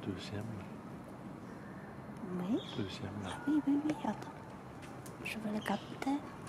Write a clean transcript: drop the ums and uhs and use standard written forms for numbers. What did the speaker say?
deuxième. Oui. Deuxième là. Oui, oui, oui, attends. Je veux le capter.